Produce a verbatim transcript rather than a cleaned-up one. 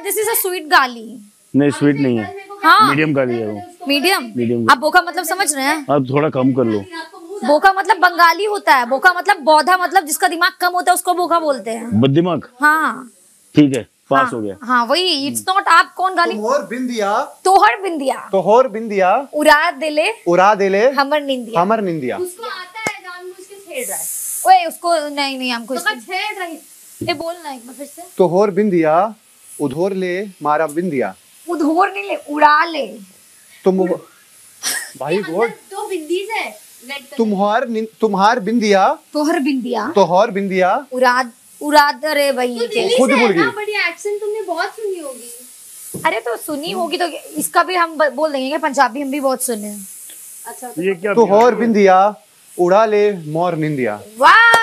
This is a sweet गाली। नहीं sweet नहीं है, हाँ मीडियम गाली है वो। Medium medium. आप बोका मतलब समझ रहे हैं? आप थोड़ा कम कर लो। बोका मतलब बंगाली होता है, बोका मतलब बौधा, मतलब जिसका दिमाग कम होता है उसको बोका बोलते हैं। बददिमाग। हाँ ठीक है, पास हाँ, हो गया। हाँ वही, इट्स नॉट। आप कौन गाली? तोहर बिंदिया, तोहर बिंदिया, तोहर बिंदिया, उड़ा दिले, उड़ा दिले, हमर निंदिया। हमर निंदिया। उसको आता है, जानबूझ के छेड़ रहा है। ओए उसको नहीं नहीं हमको तो इसको छेड़ रही। ये बोलना एक बार फिर से। तोहर बिंदिया, उधोर ले मारा बिंदिया। उधोर नहीं ले, उड़ा ले। तुम भाई गुड। तो बिंदीज है। तुम्हार निन- तुम्हार बिंदिया, तोहर बिंदिया, तोहर बिंदिया, उड़ा उड़ा रे भाई तो के। दिल्ली खुद से भूल है ना, गई। बड़ी एक्सेंट तुमने बहुत सुनी होगी। अरे तो सुनी होगी तो इसका भी हम ब- बोल देंगे कि पंजाबी हम भी बहुत सुने हैं। अच्छा ये क्या? तोहर बिंदिया, उड़ा ले मोर निंदिया। वाह